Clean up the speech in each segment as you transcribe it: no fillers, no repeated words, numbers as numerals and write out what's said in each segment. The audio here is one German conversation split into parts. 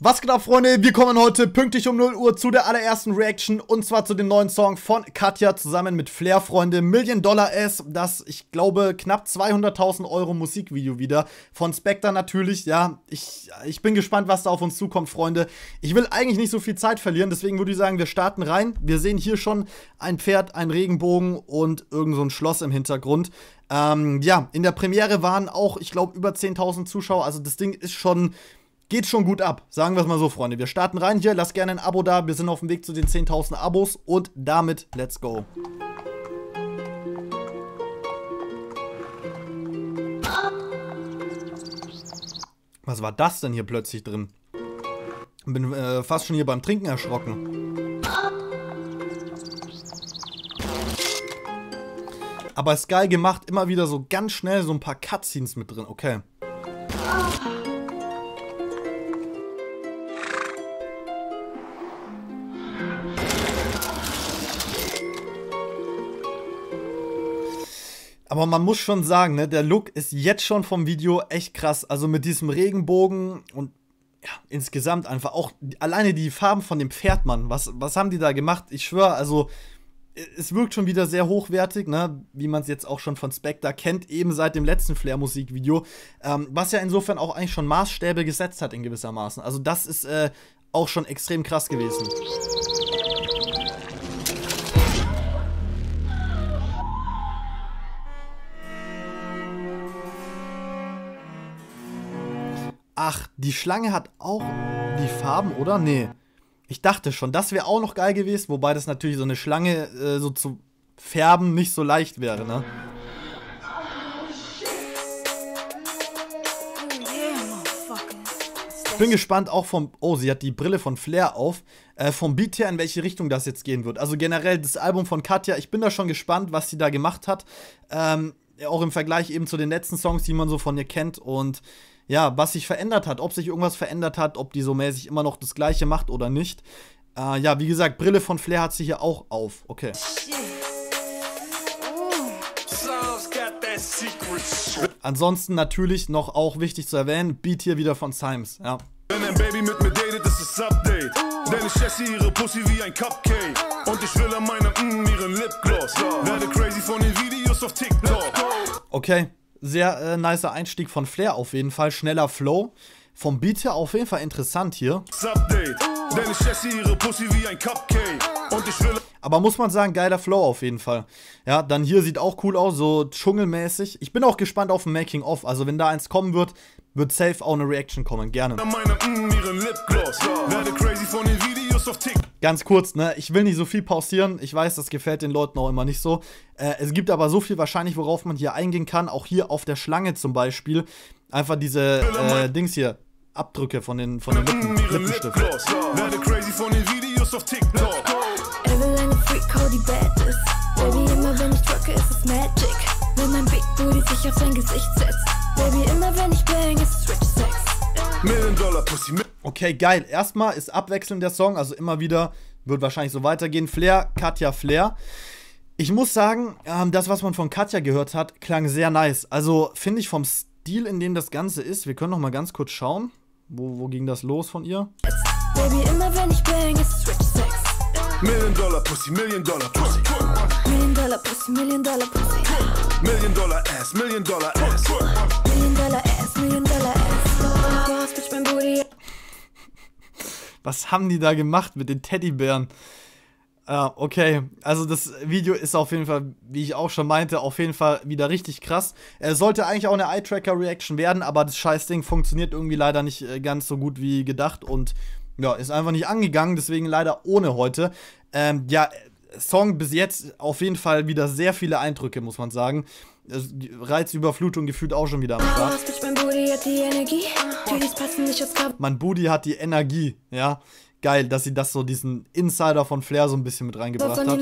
Was geht ab, Freunde? Wir kommen heute pünktlich um 0 Uhr zu der allerersten Reaction und zwar zu dem neuen Song von Katja zusammen mit Flair, Freunde. $1 Million Ass, das, ich glaube, knapp 200.000 Euro Musikvideo wieder von Spectre natürlich. Ja, ich bin gespannt, was da auf uns zukommt, Freunde. Ich will eigentlich nicht so viel Zeit verlieren, deswegen würde ich sagen, wir starten rein. Wir sehen hier schon ein Pferd, einen Regenbogen und irgend so ein Schloss im Hintergrund. Ja, in der Premiere waren auch, ich glaube, über 10.000 Zuschauer, also das Ding ist schon... Geht schon gut ab, sagen wir es mal so, Freunde. Wir starten rein hier, lasst gerne ein Abo da. Wir sind auf dem Weg zu den 10.000 Abos und damit, let's go. Was war das denn hier plötzlich drin? Bin fast schon hier beim Trinken erschrocken. Aber ist geil gemacht, immer wieder so ganz schnell so ein paar Cutscenes mit drin, okay. Aber man muss schon sagen, ne, der Look ist jetzt schon vom Video echt krass. Also mit diesem Regenbogen und ja, insgesamt einfach auch alleine die Farben von dem Pferd, Mann. Was haben die da gemacht? Ich schwöre, also es wirkt schon wieder sehr hochwertig, ne, wie man es jetzt auch schon von Spectre kennt, eben seit dem letzten Flair-Musikvideo. Was ja insofern auch eigentlich schon Maßstäbe gesetzt hat in gewissermaßen. Also das ist auch schon extrem krass gewesen. Ach, die Schlange hat auch die Farben, oder? Nee. Ich dachte schon, das wäre auch noch geil gewesen, wobei das natürlich so eine Schlange so zu färben nicht so leicht wäre, ne? Ich bin gespannt auch vom... Oh, sie hat die Brille von Flair auf. Vom Beat her, in welche Richtung das jetzt gehen wird. Also generell das Album von Katja, ich bin da schon gespannt, was sie da gemacht hat. Auch im Vergleich eben zu den letzten Songs, die man so von ihr kennt und... Ja, was sich verändert hat, ob sich irgendwas verändert hat, ob die so mäßig immer noch das Gleiche macht oder nicht. Ja, wie gesagt, Brille von Flair hat sie hier auch auf. Okay. Ansonsten natürlich noch auch wichtig zu erwähnen, Beat hier wieder von Symes, ja. Wenn ein Baby mit mir datet, ist es Update. Denn ich esse ihre Pussy wie ein Cupcake. Und ich will an meinem ihren Lipgloss. Werde crazy von den Videos auf TikTok. Okay. Sehr nicer Einstieg von Flair auf jeden Fall, schneller Flow. Vom Beat her auf jeden Fall interessant hier. Aber muss man sagen, geiler Flow auf jeden Fall. Ja, dann hier sieht auch cool aus, so dschungelmäßig. Ich bin auch gespannt auf ein Making-of, also wenn da eins kommen wird, wird safe auch eine Reaction kommen, gerne. Ganz kurz, ne, ich will nicht so viel pausieren, ich weiß, das gefällt den Leuten auch immer nicht so. Es gibt aber so viel wahrscheinlich, worauf man hier eingehen kann, auch hier auf der Schlange zum Beispiel. Einfach diese, Dings hier, Abdrücke von den Lippenstiften. Baby, immer wenn ich drücke, ist es Magic. Wenn mein Big Booty sich auf sein Gesicht setzt. Baby, immer wenn ich bang, ist es Rich Sex. $1 Million Pussy. Okay, geil. Erstmal ist abwechselnd der Song, also immer wieder, wird wahrscheinlich so weitergehen. Flair, Katja, Flair. Ich muss sagen, das, was man von Katja gehört hat, klang sehr nice. Also finde ich vom Stil, in dem das Ganze ist, wir können noch mal ganz kurz schauen. Wo ging das los von ihr? Baby, immer wenn ich bang, ist es Rich Sex. $1 Million Pussy, $1 Million Pussy. $1 Million Pussy, $1 Million Pussy. $1 Million Ass, $1 Million Ass. $1 Million Ass, $1 Million Ass. Bitch, mein Booty. Was haben die da gemacht mit den Teddybären? Okay, also das Video ist auf jeden Fall, wie ich auch schon meinte, auf jeden Fall wieder richtig krass. Es sollte eigentlich auch eine Eye-Tracker-Reaction werden, aber das Scheißding funktioniert irgendwie leider nicht ganz so gut wie gedacht und ja, ist einfach nicht angegangen, deswegen leider ohne heute. Ja, Song bis jetzt auf jeden Fall wieder sehr viele Eindrücke, muss man sagen. Reizüberflutung gefühlt auch schon wieder am Start. Mein Booty hat die Energie, ja. Geil, dass sie das so, diesen Insider von Flair so ein bisschen mit reingebracht hat.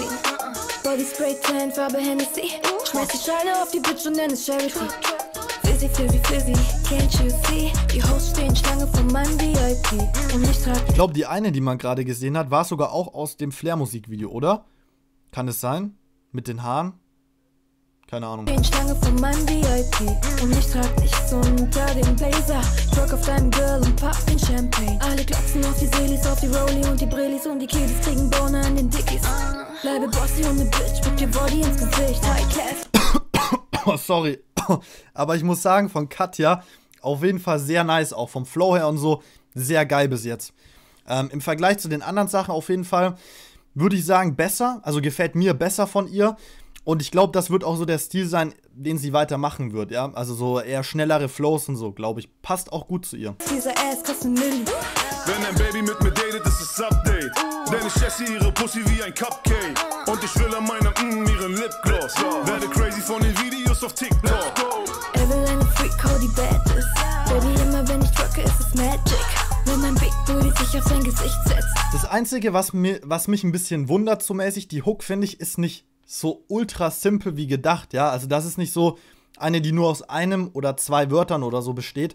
Ich glaube, die eine, die man gerade gesehen hat, war sogar auch aus dem Flair-Musikvideo, oder? Kann es sein? Mit den Haaren? Keine Ahnung. Schlange von meinem VIP und ich trag nichts unter dem Blazer. Drück auf deinen Girl und pack den Champagne. Alle klopfen auf die Seelis, auf die Rolli und die Brillis und die Kiddies kriegen Bohne an den Dickies. Bleibe bossy und ne Bitch, put your body ins Gesicht. High class. Oh, sorry. Aber ich muss sagen, von Katja auf jeden Fall sehr nice, auch vom Flow her und so, sehr geil bis jetzt. Im Vergleich zu den anderen Sachen auf jeden Fall würde ich sagen besser, also gefällt mir besser von ihr. Und ich glaube, das wird auch so der Stil sein, den sie weitermachen wird, ja. Also so eher schnellere Flows und so, glaube ich, passt auch gut zu ihr. Dieser Ass kostet ein Milli. Wenn ein Baby mit mir datet, ist es Update. Denn ich esse ihre Pussy wie ein Cupcake. Und ich will an meinem ihren Lipgloss. Werde crazy von den Videos auf TikTok. Er will eine Freak, how die bad ist. Baby, immer wenn ich drücke, ist es Magic. Wenn mein Big Booty sich auf sein Gesicht setzt. Das Einzige, was mich ein bisschen wundert, so mäßig, die Hook, finde ich, ist nicht so ultra simpel wie gedacht, ja. Also das ist nicht so eine, die nur aus einem oder zwei Wörtern oder so besteht,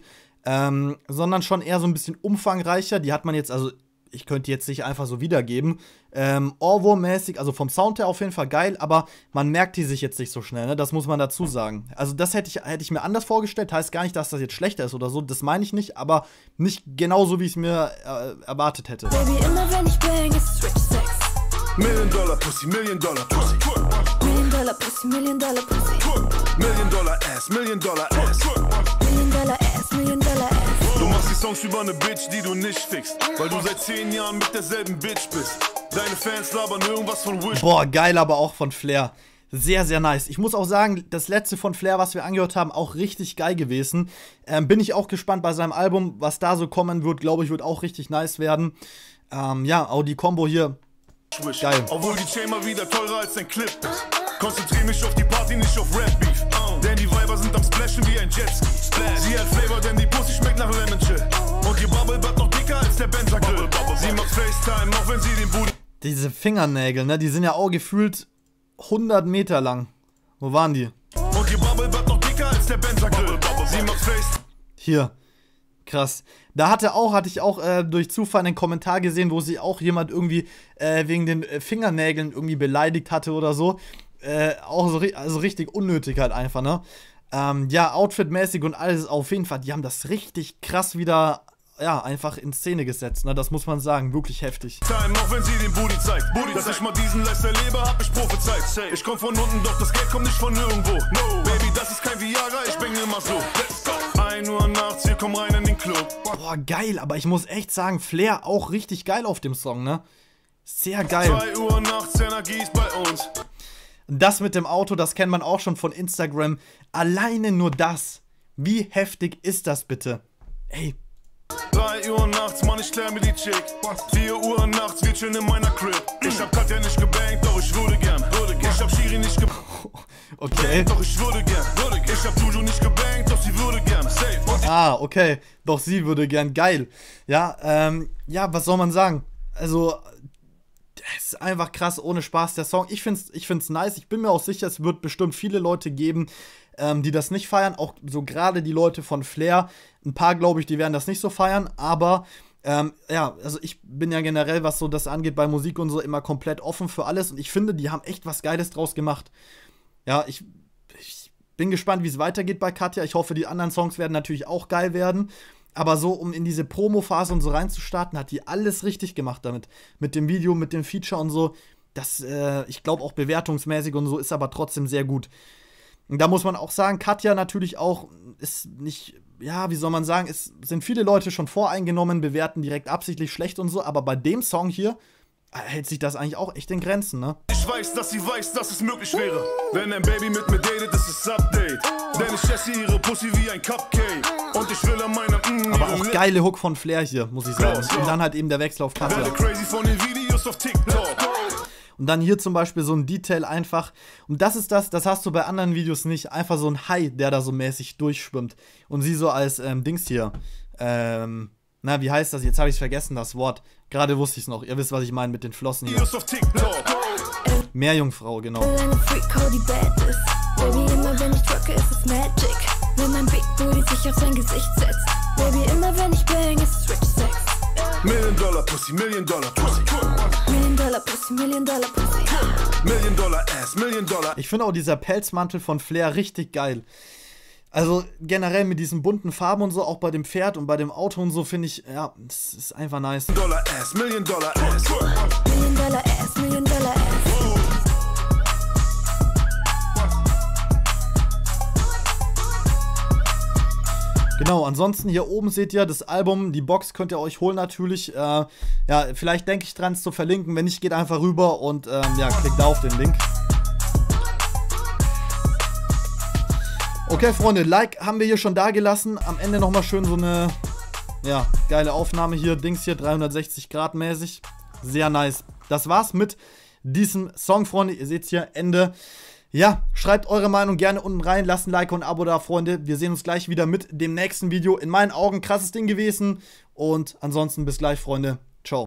sondern schon eher so ein bisschen umfangreicher. Die hat man jetzt, also ich könnte jetzt nicht einfach so wiedergeben, Ohrwurm-mäßig, also vom Sound her auf jeden Fall geil, aber man merkt die sich jetzt nicht so schnell, ne? Das muss man dazu sagen. Also das hätte ich mir anders vorgestellt, heißt gar nicht, dass das jetzt schlechter ist oder so, das meine ich nicht, aber nicht genauso, wie ich es mir erwartet hätte. Baby, immer wenn ich bang, ist es Rich Sex. $1 Million Pussy, $1 Million Pussy. $1 Million Pussy, $1 Million Pussy. $1 Million Ass, $1 Million Ass. $1 Million Ass, $1 Million Ass. Du machst die Songs über eine Bitch, die du nicht fickst, weil du seit 10 Jahren mit derselben Bitch bist. Deine Fans labern irgendwas von Wish. Boah, geil, aber auch von Flair. Sehr, sehr nice. Ich muss auch sagen, das letzte von Flair, was wir angehört haben, auch richtig geil gewesen. Bin ich auch gespannt bei seinem Album, was da so kommen wird. Glaube ich, wird auch richtig nice werden. Ja, auch die Kombo hier. Geil. Obwohl die Chain mal wieder teurer als ein Clip ist. Konzentrier mich auf die Party, nicht auf Rap Beef. Denn die Weiber sind am Splashen wie ein Jetski. Sie hat Flavor, denn die Pussy schmeckt nach Lemon Chill. Und ihr Bubble wird noch dicker als der Benzer Grill. Sie macht FaceTime, auch wenn sie den Booty. Diese Fingernägel, ne, die sind ja auch gefühlt 100 Meter lang. Wo waren die? Und ihr Bubble wird noch dicker als der Benzer Grill. Sie macht FaceTime. Hier. Krass. Da hatte ich auch durch Zufall einen Kommentar gesehen, wo sie auch jemand irgendwie wegen den Fingernägeln irgendwie beleidigt hatte oder so. Auch so also richtig unnötig halt einfach, ne? Ja, outfitmäßig und alles auf jeden Fall. Die haben das richtig krass wieder, ja, einfach in Szene gesetzt, ne? Das muss man sagen, wirklich heftig. Auch wenn sie den Booty zeigt. Dass ich mal diesen Lifestyle lebe, hab ich prophezeit. Ich komm von unten, doch das Geld kommt nicht von nirgendwo. No, Baby, das ist kein Viagra, ich bin immer so. 1 Uhr nachts, wir kommen rein in den Club. Boah, geil, aber ich muss echt sagen, Flair auch richtig geil auf dem Song, ne? Sehr geil. 2 Uhr nachts, Energie ist bei uns. Das mit dem Auto, das kennt man auch schon von Instagram. Alleine nur das. Wie heftig ist das bitte? Ey. 3 Uhr nachts, Mann, ich klär mir die Chick. 4 Uhr nachts, wir chillen in meiner Crib. Ich hab Katja nicht gebankt, doch ich würde gern. Ich hab Shiri nicht gebankt. Okay. Doch ich würde gern. Ich hab Juju nicht gebankt, doch sie würde gern. Safe. Okay. Doch sie würde gern. Geil. Ja, ja, was soll man sagen? Also, das ist einfach krass, ohne Spaß, der Song. Ich find's nice. Ich bin mir auch sicher, es wird bestimmt viele Leute geben, die das nicht feiern. Auch so gerade die Leute von Flair. Ein paar, glaube ich, die werden das nicht so feiern. Aber, ja, also ich bin ja generell, was so das angeht, bei Musik und so, immer komplett offen für alles. Und ich finde, die haben echt was Geiles draus gemacht. Ja, ich bin gespannt, wie es weitergeht bei Katja. Ich hoffe, die anderen Songs werden natürlich auch geil werden. Aber so, um in diese Promo-Phase und so reinzustarten, hat die alles richtig gemacht damit. Mit dem Video, mit dem Feature und so. Das, ich glaube auch bewertungsmäßig und so, ist aber trotzdem sehr gut. Und da muss man auch sagen, Katja natürlich auch ist nicht, ja, wie soll man sagen, es sind viele Leute schon voreingenommen, bewerten direkt absichtlich schlecht und so. Aber bei dem Song hier hält sich das eigentlich auch echt in Grenzen, ne? Ich weiß, dass sie weiß, dass es möglich wäre. Wenn ein Baby mit mir datet, ist es Update. Denn ich esse ihre Pussy wie ein Cupcake. Und ich will an meinem aber auch geile Hook von Flair hier, muss ich sagen. Und dann halt eben der Wechsel auf Katja. Werde crazy von den Videos auf TikTok. Und dann hier zum Beispiel so ein Detail einfach. Und das ist das hast du bei anderen Videos nicht. Einfach so ein Hai, der da so mäßig durchschwimmt. Und sie so als Dings hier. Na, wie heißt das? Jetzt habe ich es vergessen, das Wort. Gerade wusste ich es noch. Ihr wisst, was ich meine mit den Flossen hier. Meerjungfrau, genau. Baby, immer wenn ich drücke, ist es Magic. Wenn mein Big Booty sich auf sein Gesicht setzt. Baby, immer wenn ich bang, ist es Rich Sex. Million Dollar Pussy, Million Dollar Pussy. Million Dollar Pussy, Million Dollar Pussy. Million Dollar Ass, Million Dollar. Ich finde auch dieser Pelzmantel von Flair richtig geil. Also generell mit diesen bunten Farben und so, auch bei dem Pferd und bei dem Auto und so, finde ich, ja, das ist einfach nice. Dollar Ass, Million Dollar Ass. Million Dollar Ass, Million Dollar Ass. Genau, ansonsten hier oben seht ihr das Album, die Box könnt ihr euch holen natürlich. Ja, vielleicht denke ich dran, es zu verlinken. Wenn nicht, geht einfach rüber und ja, klickt da auf den Link. Okay, Freunde, Like haben wir hier schon da gelassen. Am Ende nochmal schön so eine, ja, geile Aufnahme hier. Dings hier, 360 Grad mäßig. Sehr nice. Das war's mit diesem Song, Freunde. Ihr seht's hier, Ende. Ja, schreibt eure Meinung gerne unten rein. Lasst ein Like und ein Abo da, Freunde. Wir sehen uns gleich wieder mit dem nächsten Video. In meinen Augen krasses Ding gewesen. Und ansonsten bis gleich, Freunde.